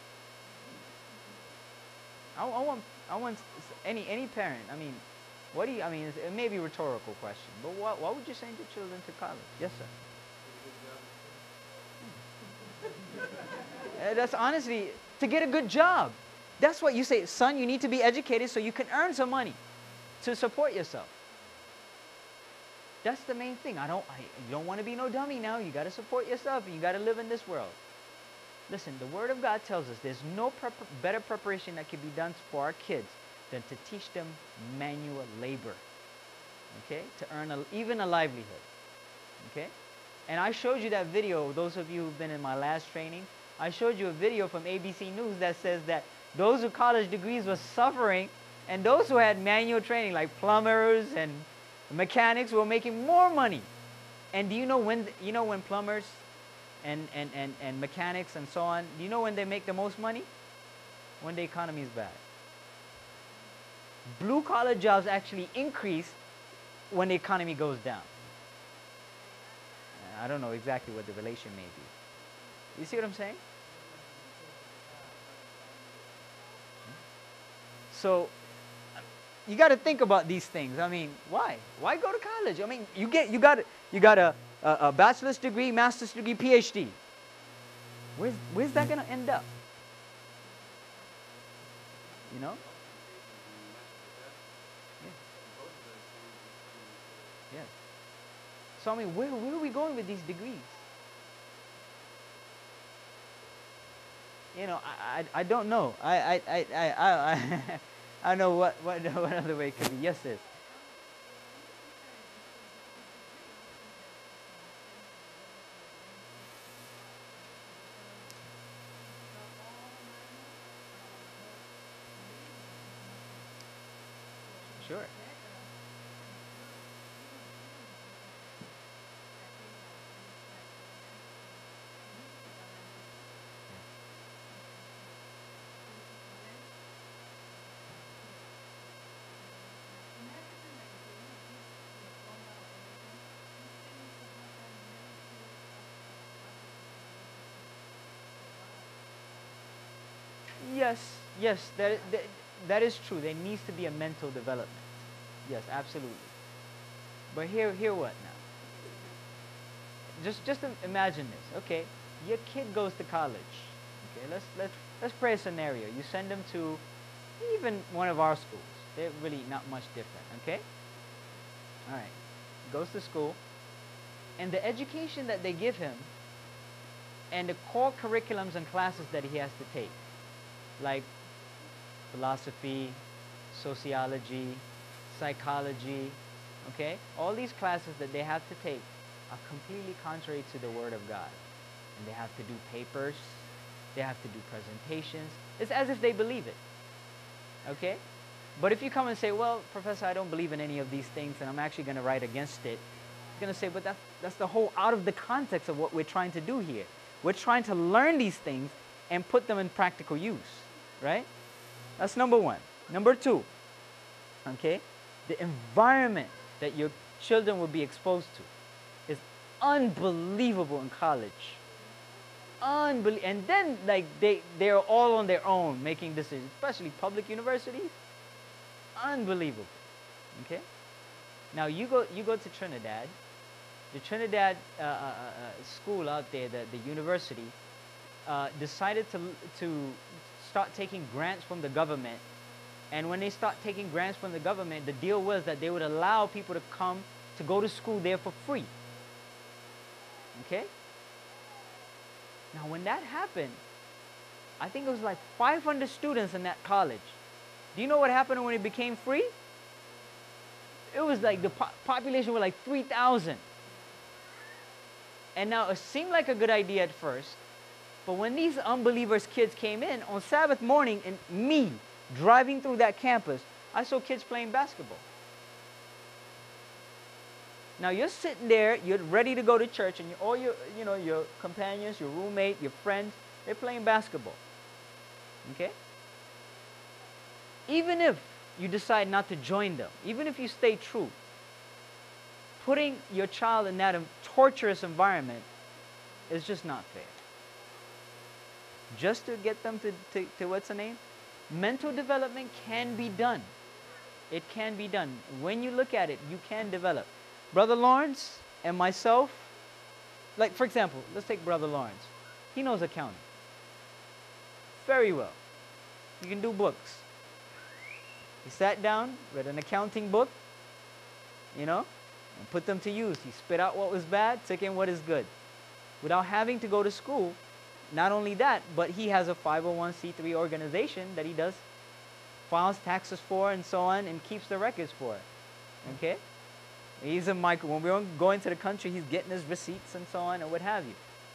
Speaker 1: for? I, I want, I want any any parent. I mean, what do you? I mean, it may be a rhetorical question, but why, why would you send your children to college? Yes, sir. uh, that's honestly to get a good job. That's what you say, son. You need to be educated so you can earn some money to support yourself. that's the main thing. I don't, I, you don't want to be no dummy now. You got to support yourself and you got to live in this world. Listen, the Word of God tells us there's no prep better preparation that can be done for our kids than to teach them manual labor, okay, to earn a, even a livelihood, okay? And I showed you that video, those of you who've been in my last training, I showed you a video from A B C News that says that those with college degrees were suffering, and those who had manual training, like plumbers and mechanics, were making more money. And do you know when, you know when plumbers and, and, and, and mechanics and so on, do you know when they make the most money? When the economy is bad. Blue collar jobs actually increase when the economy goes down. I don't know exactly what the relation may be. You see what I'm saying? So you got to think about these things. I mean, why? Why go to college? I mean, you get you got you got a, a, a bachelor's degree, master's degree, PhD. Where's where's that going to end up? You know? Yes. So I mean, where where are we going with these degrees? You know, I, I, I don't know. I I I I I, I know what, what what other way it could be. Yes, sis. Sure. Yes, yes, that, that, that is true. There needs to be a mental development. Yes, absolutely. But here, here what now? Just, just im- imagine this. Okay, your kid goes to college. Okay, let's let's let's pray a scenario. You send them to even one of our schools. They're really not much different. Okay. All right. Goes to school, and the education that they give him, and the core curriculums and classes that he has to take, like philosophy, sociology, psychology, okay? All these classes that they have to take are completely contrary to the Word of God. And they have to do papers, they have to do presentations. It's as if they believe it, okay? But if you come and say, well, Professor, I don't believe in any of these things and I'm actually going to write against it, you're going to say, but that's, that's the whole out of the context of what we're trying to do here. We're trying to learn these things and put them in practical use, right? That's number one. Number two, okay, the environment that your children will be exposed to is unbelievable in college. Unbel- and then, like, they, they're all on their own making decisions, especially public universities. Unbelievable, okay? Now, you go, you go to Trinidad. The Trinidad uh, uh, uh, school out there, the, the university, uh, decided to, to start taking grants from the government. And when they start taking grants from the government, the deal was that they would allow people to come to go to school there for free. Okay? Now, when that happened, I think it was like five hundred students in that college. Do you know what happened when it became free? It was like the po- population was like three thousand. And now it seemed like a good idea at first, but when these unbelievers kids came in on Sabbath morning, and me driving through that campus, I saw kids playing basketball. Now you're sitting there, you're ready to go to church, and you, all your, you know, your companions, your roommate, your friends, they're playing basketball. Okay? Even if you decide not to join them, even if you stay true, putting your child in that torturous environment is just not fair. Just to get them to, to, to what's the name? Mental development can be done. It can be done. When you look at it, you can develop. Brother Lawrence and myself, like for example, let's take Brother Lawrence. He knows accounting very well. He can do books. He sat down, read an accounting book, you know, and put them to use. He spit out what was bad, took in what is good. Without having to go to school, not only that, but he has a five oh one c three organization that he does, files taxes for and so on, and keeps the records for it. Okay? He's a micro. When we go into the country, he's getting his receipts and so on and what have you.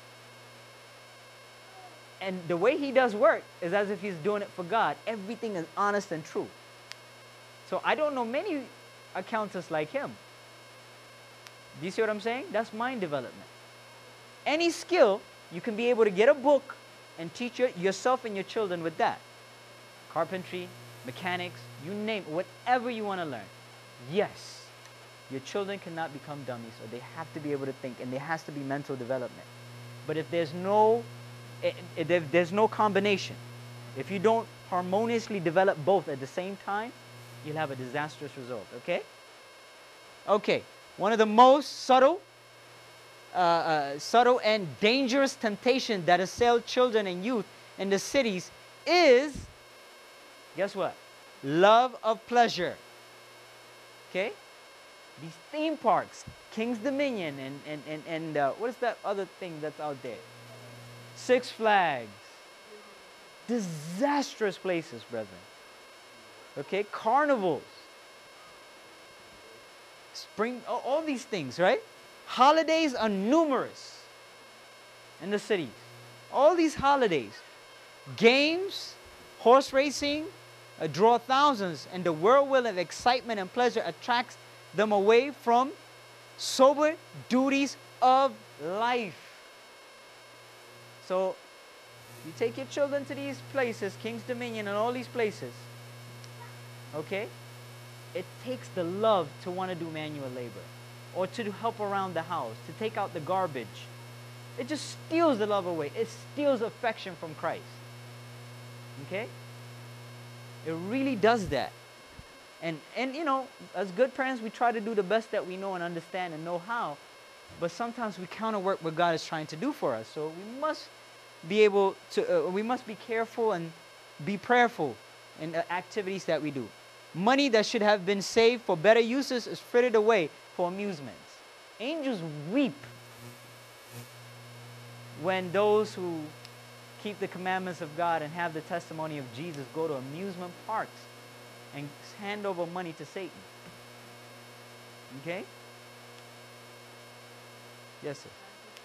Speaker 1: And the way he does work is as if he's doing it for God. Everything is honest and true. So I don't know many accountants like him. Do you see what I'm saying? That's mind development. Any skill, you can be able to get a book and teach your, yourself and your children with that. Carpentry, mechanics, you name it, whatever you want to learn. Yes, your children cannot become dummies, or they have to be able to think, and there has to be mental development. But if there's no, if there's no combination, if you don't harmoniously develop both at the same time, you'll have a disastrous result, okay? Okay, one of the most subtle, uh, uh, subtle and dangerous temptations that assail children and youth in the cities is, guess what? Love of pleasure, okay? These theme parks, King's Dominion, and, and, and, and uh, what is that other thing that's out there? Six Flags. Disastrous places, brethren. Okay, carnivals. Spring, all, all these things, right? Holidays are numerous in the cities. All these holidays. Games, horse racing, uh, draw thousands, and the whirlwind of excitement and pleasure attracts them away from sober duties of life. So, you take your children to these places, King's Dominion and all these places, okay? It takes the love to want to do manual labor, or to help around the house, to take out the garbage. It just steals the love away. It steals affection from Christ. Okay? It really does that. And, and you know, as good parents, we try to do the best that we know and understand and know how. But sometimes we counterwork what God is trying to do for us. So we must be able to, uh, we must be careful and be prayerful in the activities that we do. Money that should have been saved for better uses is frittered away for amusements. Angels weep when those who keep the commandments of God and have the testimony of Jesus go to amusement parks and hand over money to Satan. Okay? Yes, sir.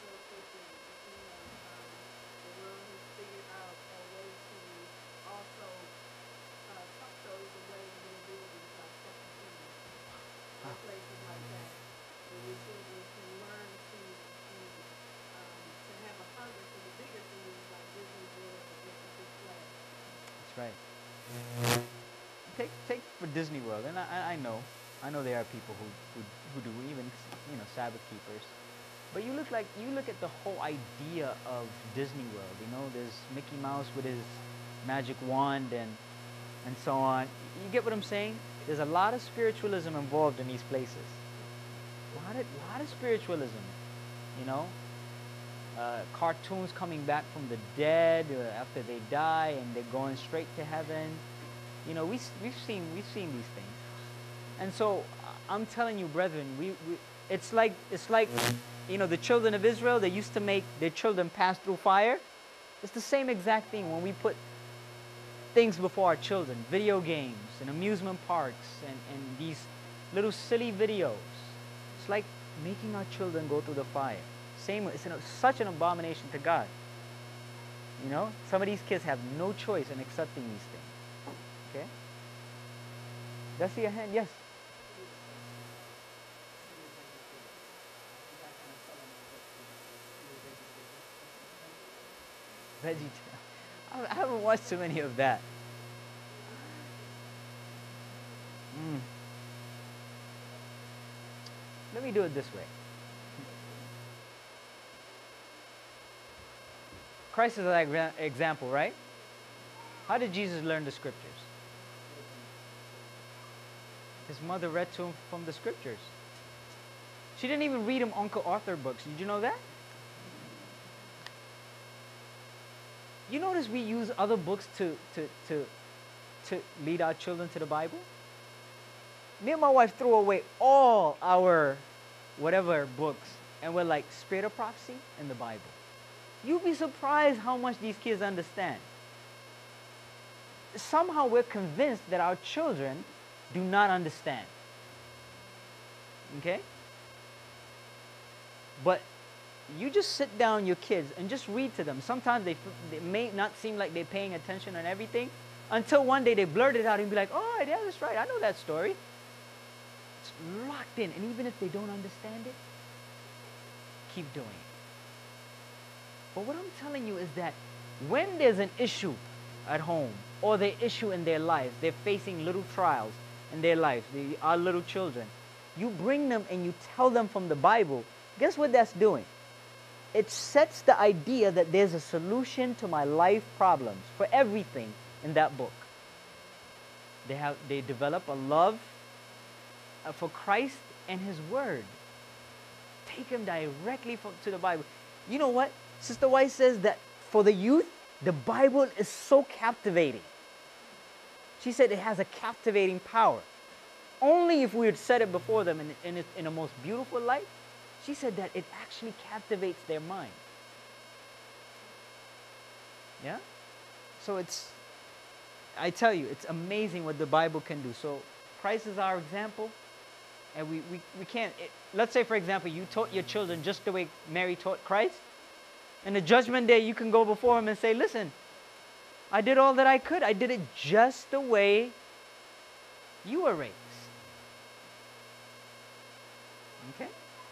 Speaker 1: Right. Take take for Disney World, and I I know, I know there are people who who, who do, even, you know, Sabbath keepers. But you look like you look at the whole idea of Disney World. You know, there's Mickey Mouse with his magic wand and and so on. You get what I'm saying? There's a lot of spiritualism involved in these places. A lot of lot of spiritualism. You know. Uh, cartoons coming back from the dead uh, after they die, and they're going straight to heaven. You know, we, we've seen we've seen these things, and so I'm telling you, brethren, we, we it's like it's like you know, the children of Israel. They used to make their children pass through fire. It's the same exact thing when we put things before our children, video games and amusement parks and and these little silly videos. It's like making our children go through the fire. Same, it's an, such an abomination to God. You know, some of these kids have no choice in accepting these things. Okay? Did I see your hand? Yes. Veggie. I haven't watched too many of that. Mm. Let me do it this way. Christ is an example, right? How did Jesus learn the scriptures? His mother read to him from the scriptures. She didn't even read him Uncle Arthur books. Did you know that? You notice we use other books to, to, to, to lead our children to the Bible? Me and my wife throw away all our whatever books, and we're like, spirit of prophecy in the Bible. You'd be surprised how much these kids understand. Somehow we're convinced that our children do not understand. Okay? But you just sit down your kids and just read to them. Sometimes they, they may not seem like they're paying attention on everything until one day they blurt it out and be like, oh, yeah, that's right. I know that story. It's locked in. And even if they don't understand it, keep doing it. But what I'm telling you is that when there's an issue at home or the issue in their lives, they're facing little trials in their lives, they are little children, you bring them and you tell them from the Bible, guess what that's doing? It sets the idea that there's a solution to my life problems for everything in that book. They have, they develop a love for Christ and His Word. Take them directly from, to the Bible. You know what? Sister White says that for the youth, the Bible is so captivating. She said it has a captivating power. Only if we had said it before them in, in, in a most beautiful light, she said that it actually captivates their mind. Yeah? So it's, I tell you, it's amazing what the Bible can do. So Christ is our example, and we, we, we can't, it, let's say for example, you taught your children just the way Mary taught Christ. In the judgment day, you can go before Him and say, listen, I did all that I could. I did it just the way you were raised. Okay?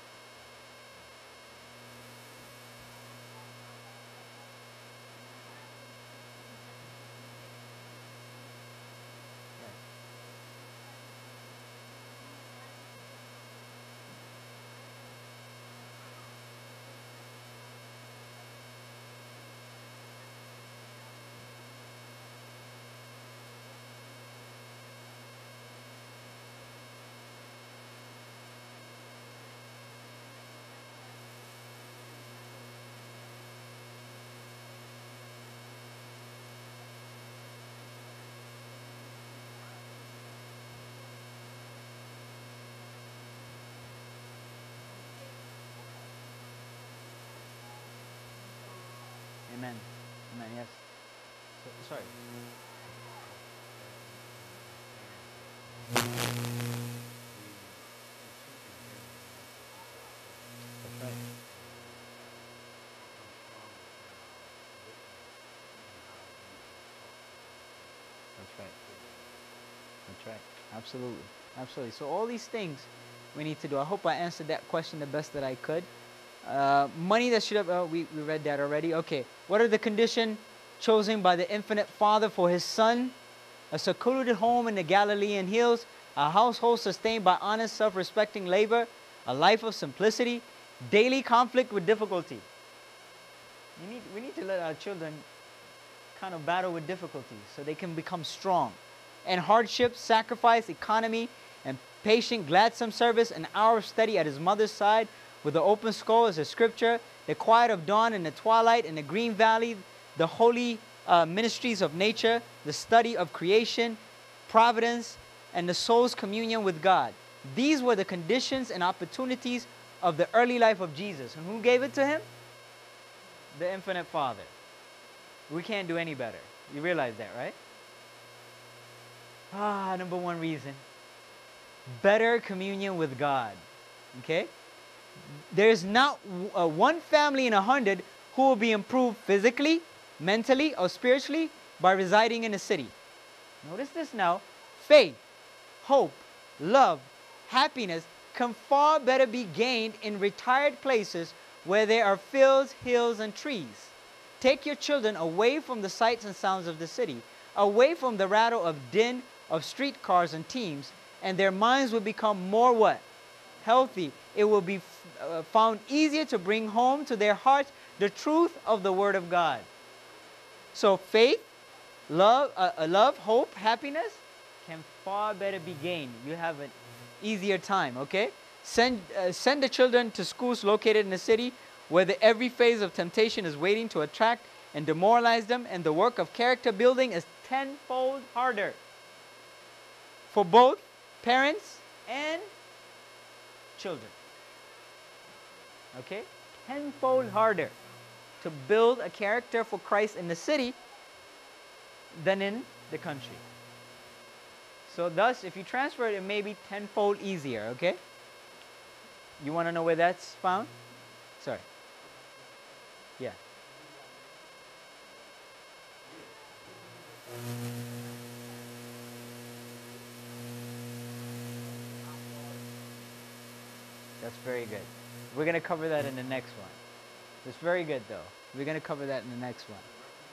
Speaker 1: Amen. Amen, yes. So, sorry. That's right. That's right. That's right. Absolutely. Absolutely. So all these things we need to do. I hope I answered that question the best that I could. Uh, money that should have, uh, we, we read that already. Okay. What are the conditions chosen by the infinite Father for His Son? A secluded home in the Galilean hills, a household sustained by honest, self-respecting labor, a life of simplicity, daily conflict with difficulty. You need, we need to let our children kind of battle with difficulties so they can become strong. And hardship, sacrifice, economy, and patient, gladsome service, an hour of study at his mother's side, with the open skull as a scripture, the quiet of dawn and the twilight in the green valley, the holy uh, ministries of nature, the study of creation, providence, and the soul's communion with God. These were the conditions and opportunities of the early life of Jesus. And who gave it to Him? The infinite Father. We can't do any better. You realize that, right? Ah, number one reason. Better communion with God. Okay? There's not uh, one family in a hundred who will be improved physically, mentally, or spiritually by residing in a city. Notice this now. Faith, hope, love, happiness can far better be gained in retired places where there are fields, hills, and trees. Take your children away from the sights and sounds of the city, away from the rattle of din of streetcars and teams, and their minds will become more what? Healthy. It will be uh, found easier to bring home to their hearts the truth of the Word of God. So faith, love, uh, uh, love, hope, happiness can far better be gained. You have an easier time, okay? Send, uh, send the children to schools located in the city where the, every phase of temptation is waiting to attract and demoralize them, and the work of character building is tenfold harder for both parents and children. Okay? Tenfold harder to build a character for Christ in the city than in the country. So thus, if you transfer it, it may be tenfold easier, okay? You want to know where that's found? Sorry. Yeah. That's very good. We're going to cover that in the next one. That's very good, though. We're going to cover that in the next one.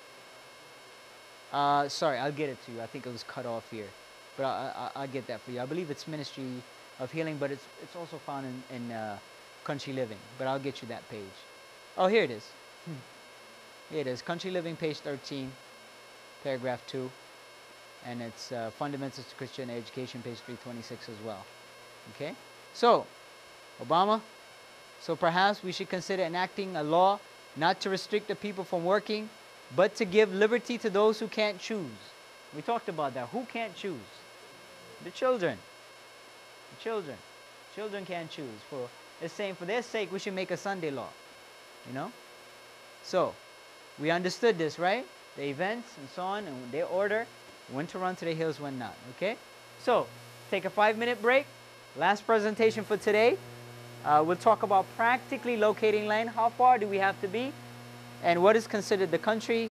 Speaker 1: Uh, sorry, I'll get it to you. I think it was cut off here. But I, I, I'll get that for you. I believe it's Ministry of Healing, but it's, it's also found in, in uh, Country Living. But I'll get you that page. Oh, here it is. Here it is. Country Living, page thirteen, paragraph two. And it's uh, Fundamentals to Christian Education, page three twenty-six as well. Okay? So, Obama, so perhaps we should consider enacting a law not to restrict the people from working, but to give liberty to those who can't choose. We talked about that. Who can't choose? The children. The children. Children can't choose. For it's saying for their sake, we should make a Sunday law. You know? So, we understood this, right? The events and so on, and their order, when to run to the hills, when not. Okay? So, take a five-minute break. Last presentation for today. Uh, we'll talk about practically locating land. How far do we have to be? And what is considered the country?